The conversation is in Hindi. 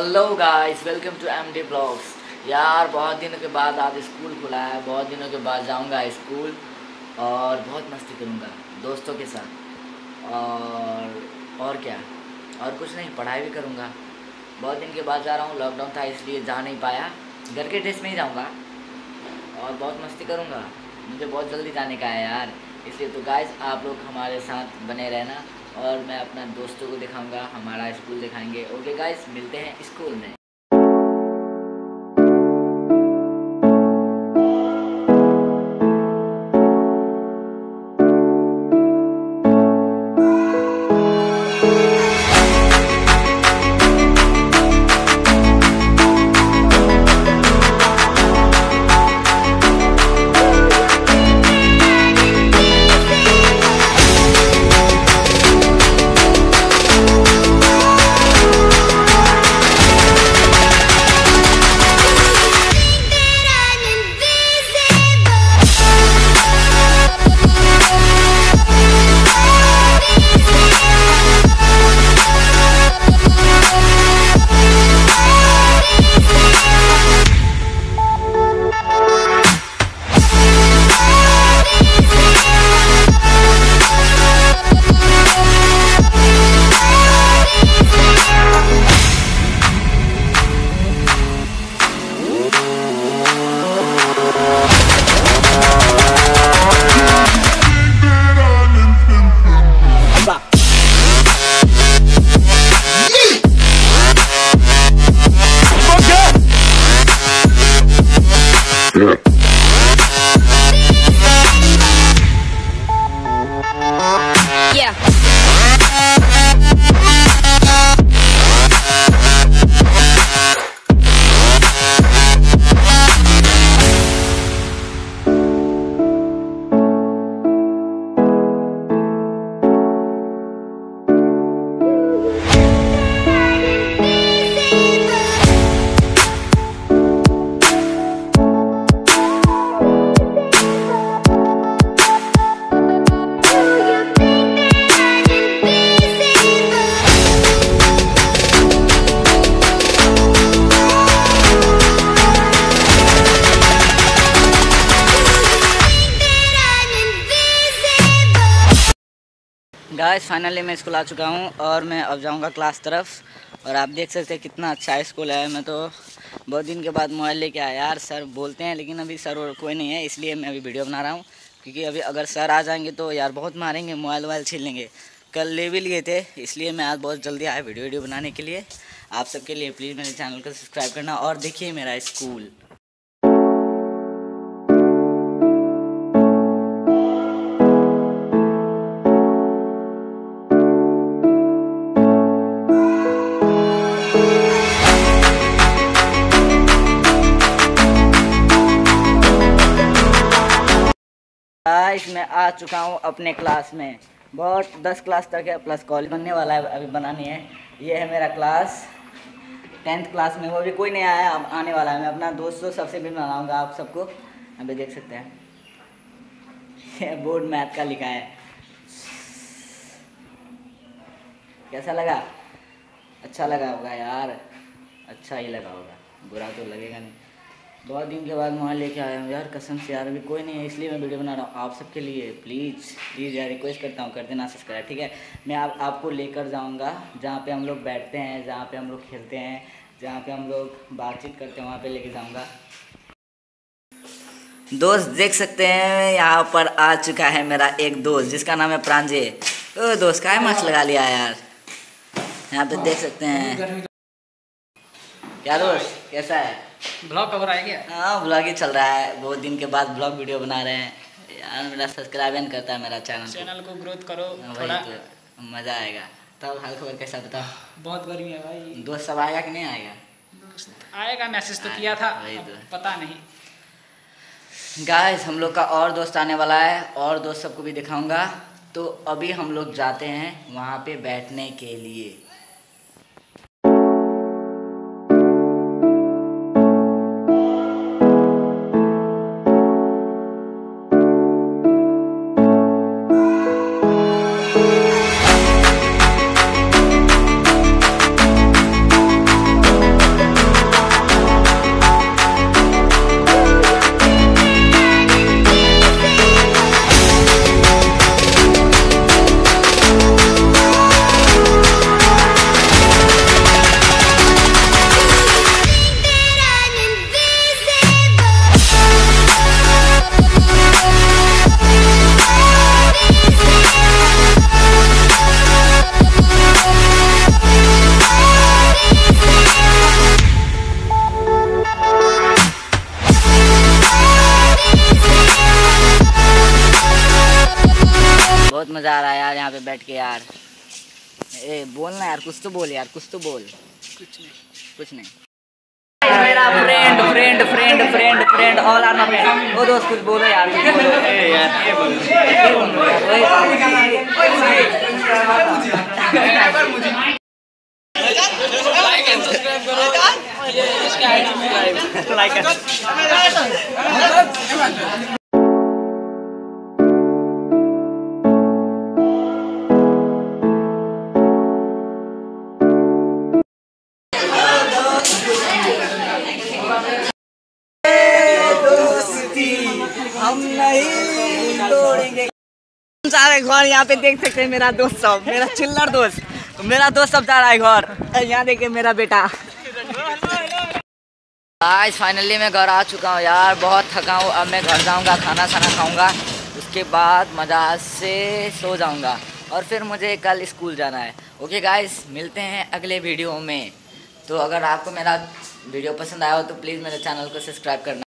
Hello guys, welcome to MD blogs. यार बहुत दिनों के बाद आज स्कूल खुला है। बहुत दिनों के बाद जाऊंगा स्कूल और बहुत मस्ती करूंगा दोस्तों के साथ। और क्या, और कुछ नहीं, पढ़ाई भी करूंगा। बहुत दिन के बाद जा रहा हूँ, लॉकडाउन था इसलिए जा नहीं पाया। घर के ड्रेस में ही जाऊंगा और बहुत मस्ती करूंगा। मुझे बहुत जल्दी जाने का है यार, इसलिए तो गाइस आप लोग हमारे साथ बने रहना और मैं अपना दोस्तों को दिखाऊंगा, हमारा स्कूल दिखाएंगे। ओके गाइस, मिलते हैं स्कूल में। गाइस फाइनली मैं स्कूल आ चुका हूँ और मैं अब जाऊँगा क्लास तरफ। और आप देख सकते हैं कितना अच्छा स्कूल है। मैं तो बहुत दिन के बाद मोबाइल लेके आया यार। सर बोलते हैं लेकिन अभी सर और कोई नहीं है, इसलिए मैं अभी वीडियो बना रहा हूँ। क्योंकि अभी अगर सर आ जाएंगे तो यार बहुत मारेंगे, मोबाइल छीन लेंगे। कल ले भी लिए थे, इसलिए मैं आज बहुत जल्दी आया वीडियो बनाने के लिए। आप सबके लिए प्लीज़ मेरे चैनल को सब्सक्राइब करना और देखिए मेरा स्कूल। गाइस मैं आ चुका हूँ अपने क्लास में। बहुत 10 क्लास तक है, प्लस कॉलेज बनने वाला है, अभी बनानी है। ये है मेरा क्लास 10th क्लास में। वो अभी कोई नहीं आया, अब आने वाला है। मैं अपना दोस्तों सबसे भी बनाऊँगा आप सबको। अभी देख सकते हैं ये बोर्ड मैथ का लिखा है। कैसा लगा? अच्छा लगा होगा यार, अच्छा ही लगा होगा, बुरा तो लगेगा नहीं। बहुत दिन के बाद मोबाइल लेके आया हूँ यार, कसम से यार। अभी कोई नहीं है इसलिए मैं वीडियो बना रहा हूँ आप सबके लिए। प्लीज़ यार रिक्वेस्ट करता हूँ, कर देना सब्सक्राइब, ठीक है। मैं आपको लेकर जाऊँगा जहाँ पे हम लोग बैठते हैं, जहाँ पे हम लोग खेलते हैं, जहाँ पे हम लोग बातचीत करते हैं, वहाँ पे लेके जाऊँगा। दोस्त देख सकते हैं यहाँ पर आ चुका है मेरा एक दोस्त जिसका नाम है प्रांजय। ओ दोस्त, क्या मास्क लगा लिया यार। यहाँ पे देख सकते हैं। क्या दोस्त, कैसा है? ब्लॉग कवर आएगा? हाँ, ब्लॉग ही चल रहा है। बहुत दिन के बाद ब्लॉग वीडियो बना रहे हैं यार। मेरा सब्सक्राइब नहीं करता है मेरा चैनल को ग्रोथ करो थोड़ा, तो मज़ा आएगा। तब हाल खबर कैसा बता? बहुत गर्मी है भाई। दोस्त सब आएगा कि नहीं आएगा? आएगा, मैसेज तो किया था, पता नहीं। गाइस हम लोग का और दोस्त आने वाला है, और दोस्त सबको भी दिखाऊंगा। तो अभी हम लोग जाते हैं वहाँ पे बैठने के लिए। बैठ के यार। ए बोलना यार, कुछ तो बोल यार, कुछ तो बोल। कुछ नहीं। मेरा friend friend friend friend friend all are my friend. ओ दोस्त कुछ बोलो यार, कुछ बोलो यार, ये बोलो। लाइक एंड सब्सक्राइब करो। ये इसका आईडी में लाइक एंड हम नहीं तोड़ेंगे। सारे घर यहाँ पे देख सकते हैं, मेरा दोस्त सब, मेरा चिल्लर दोस्त, मेरा दोस्त सब जा रहा है घर। यहाँ देखिए मेरा बेटा। आज फाइनली मैं घर आ चुका हूँ यार, बहुत थका हूँ। अब मैं घर जाऊँगा, खाना खाऊँगा, उसके बाद मज़ा से सो जाऊँगा और फिर मुझे कल स्कूल जाना है। ओके गाइस, मिलते हैं अगले वीडियो में। तो अगर आपको मेरा वीडियो पसंद आया हो तो प्लीज़ मेरे चैनल को सब्सक्राइब करना।